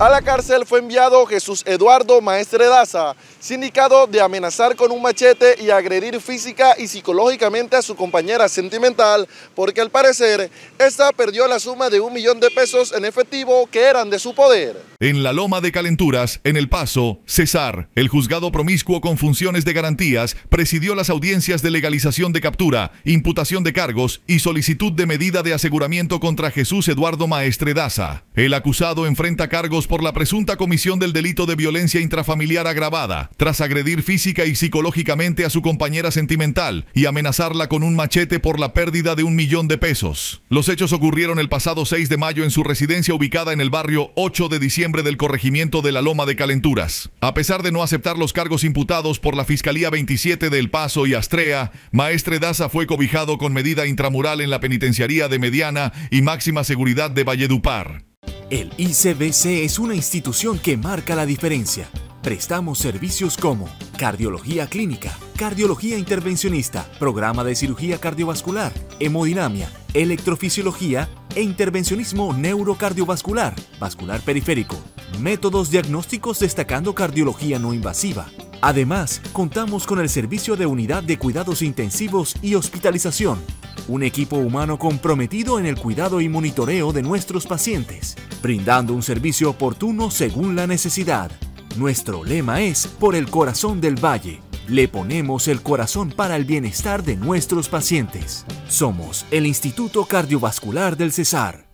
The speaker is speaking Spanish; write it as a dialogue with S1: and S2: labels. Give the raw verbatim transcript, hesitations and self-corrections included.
S1: A la cárcel fue enviado Jesús Eduardo Maestre Daza, sindicado de amenazar con un machete y agredir física y psicológicamente a su compañera sentimental, porque al parecer esta perdió la suma de un millón de pesos en efectivo que eran de su poder.
S2: En la Loma de Calenturas, en El Paso, Cesar, el juzgado promiscuo con funciones de garantías, presidió las audiencias de legalización de captura, imputación de cargos y solicitud de medida de aseguramiento contra Jesús Eduardo Maestre Daza. El acusado enfrenta cargos por la presunta comisión del delito de violencia intrafamiliar agravada, tras agredir física y psicológicamente a su compañera sentimental y amenazarla con un machete por la pérdida de un millón de pesos. Los hechos ocurrieron el pasado seis de mayo en su residencia ubicada en el barrio ocho de diciembre del corregimiento de la Loma de Calenturas. A pesar de no aceptar los cargos imputados por la Fiscalía veintisiete de El Paso y Astrea, Maestre Daza fue cobijado con medida intramural en la penitenciaría de mediana y máxima seguridad de Valledupar.
S3: El I C B C es una institución que marca la diferencia. Prestamos servicios como cardiología clínica, cardiología intervencionista, programa de cirugía cardiovascular, hemodinamia, electrofisiología e intervencionismo neurocardiovascular, vascular periférico, métodos diagnósticos destacando cardiología no invasiva. Además, contamos con el servicio de unidad de cuidados intensivos y hospitalización, un equipo humano comprometido en el cuidado y monitoreo de nuestros pacientes, brindando un servicio oportuno según la necesidad. Nuestro lema es Por el Corazón del Valle. Le ponemos el corazón para el bienestar de nuestros pacientes. Somos el Instituto Cardiovascular del Cesar.